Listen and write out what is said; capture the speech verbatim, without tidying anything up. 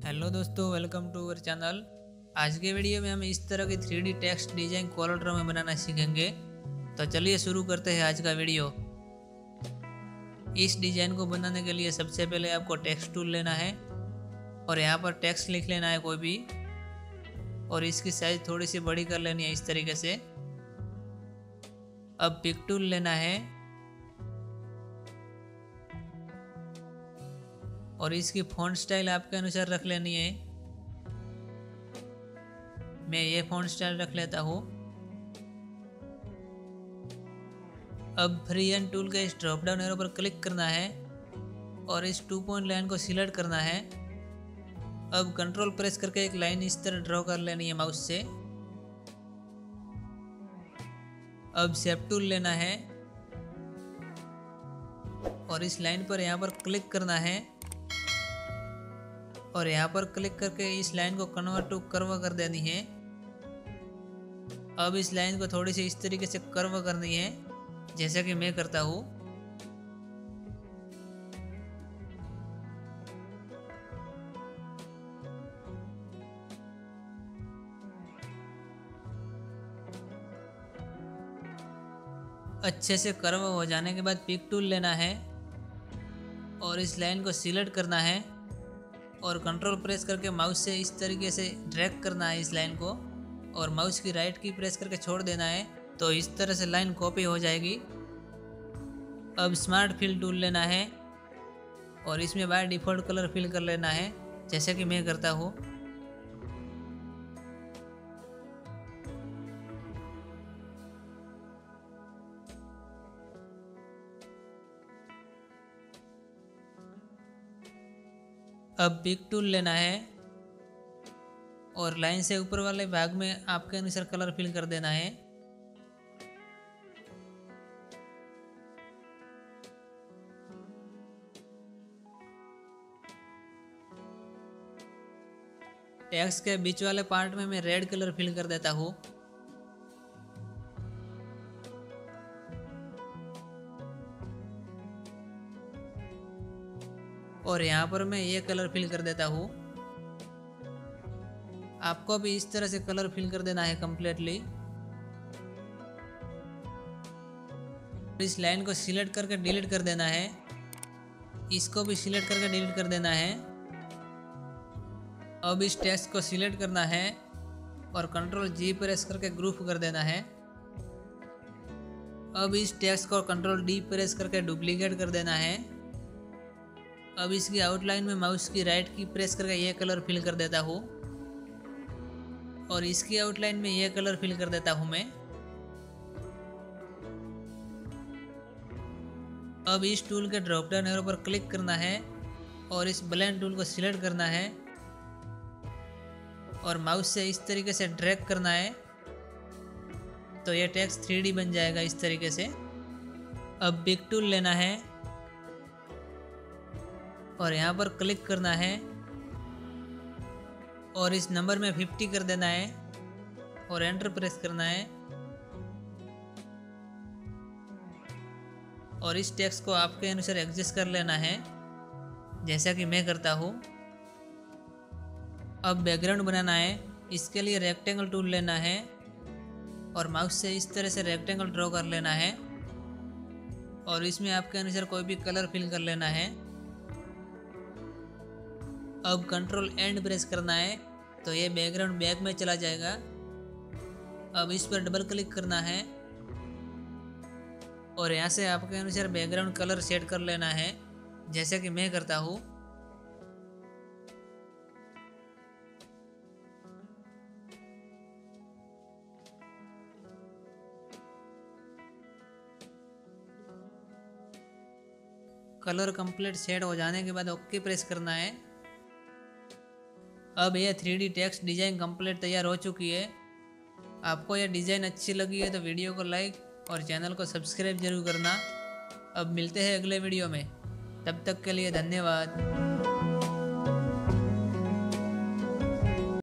Hello दोस्तों, welcome to our channel. आज के वीडियो में हम इस तरह की three D text design Corel Draw में बनाना सीखेंगे। तो चलिए शुरू करते हैं आज का वीडियो। इस डिजाइन को बनाने के लिए सबसे पहले आपको टेक्स्ट टूल लेना है और यहाँ पर टेक्स्ट लिख लेना है कोई भी, और इसकी साइज थोड़ी सी बड़ी कर लेनी है इस तरीके से। अब पिक टूल लेना है और इसकी फॉन्ट स्टाइल आपके अनुसार रख लेनी है। मैं ये फॉन्ट स्टाइल रख लेता हूँ। अब फ्री हैंड टूल के इस ड्रॉप डाउन एरो पर क्लिक करना है और इस टू पॉइंट लाइन को सिलेक्ट करना है। अब कंट्रोल प्रेस करके एक लाइन इस तरह ड्रॉ कर लेनी है माउस से। अब शेप टूल लेना है और इस लाइन पर यहाँ पर क्लिक करना है और यहाँ पर क्लिक करके इस लाइन को कन्वर्ट टू कर्व कर देनी है। अब इस लाइन को थोड़ी सी इस तरीके से कर्व करनी है, जैसा कि मैं करता हूँ। अच्छे से कर्व हो जाने के बाद पिक टूल लेना है और इस लाइन को सिलेक्ट करना है और कंट्रोल प्रेस करके माउस से इस तरीके से ड्रैग करना है इस लाइन को, और माउस की राइट की प्रेस करके छोड़ देना है। तो इस तरह से लाइन कॉपी हो जाएगी। अब स्मार्ट फिल टूल लेना है और इसमें बाय डिफ़ॉल्ट कलर फिल कर लेना है, जैसे कि मैं करता हूँ। अब पिक टूल लेना है और लाइन से ऊपर वाले भाग में आपके अनुसार कलर फिल कर देना है। टेक्स्ट के बीच वाले पार्ट में मैं रेड कलर फिल कर देता हूँ। और यहाँ पर मैं ये कलर फिल कर देता हूँ। आपको भी इस तरह से कलर फिल कर देना है कंप्लीटली। इस लाइन को सिलेक्ट करके डिलीट कर देना है, इसको भी सिलेक्ट करके डिलीट कर देना है। अब इस टेक्स्ट को सिलेक्ट करना है और कंट्रोल जी प्रेस करके ग्रुप कर देना है। अब इस टेक्स्ट को कंट्रोल डी प्रेस करके डुप्लीकेट कर देना है। अब इसकी आउटलाइन में माउस की राइट की प्रेस करके ये कलर फिल कर देता हूँ और इसकी आउटलाइन में ये कलर फिल कर देता हूँ मैं। अब इस टूल के ड्रॉप डाउन एरो पर क्लिक करना है और इस ब्लेंड टूल को सिलेक्ट करना है और माउस से इस तरीके से ड्रैग करना है, तो ये टेक्स्ट थ्री डी बन जाएगा इस तरीके से। अब बिग टूल लेना है और यहाँ पर क्लिक करना है और इस नंबर में फिफ्टी कर देना है और एंटर प्रेस करना है। और इस टेक्स्ट को आपके अनुसार एडजस्ट कर लेना है, जैसा कि मैं करता हूँ। अब बैकग्राउंड बनाना है। इसके लिए रेक्टेंगल टूल लेना है और माउस से इस तरह से रेक्टेंगल ड्रॉ कर लेना है और इसमें आपके अनुसार कोई भी कलर फिल कर लेना है। अब कंट्रोल एंड प्रेस करना है, तो ये बैकग्राउंड बैक में चला जाएगा। अब इस पर डबल क्लिक करना है और यहाँ से आपके अनुसार बैकग्राउंड कलर सेट कर लेना है, जैसे कि मैं करता हूँ। कलर कंप्लीट सेट हो जाने के बाद ओके प्रेस करना है। अब यह three D text design complete तैयार हो चुकी है। आपको यह डिज़ाइन अच्छी लगी है तो वीडियो को लाइक और चैनल को सब्सक्राइब जरूर करना। अब मिलते हैं अगले वीडियो में, तब तक के लिए धन्यवाद।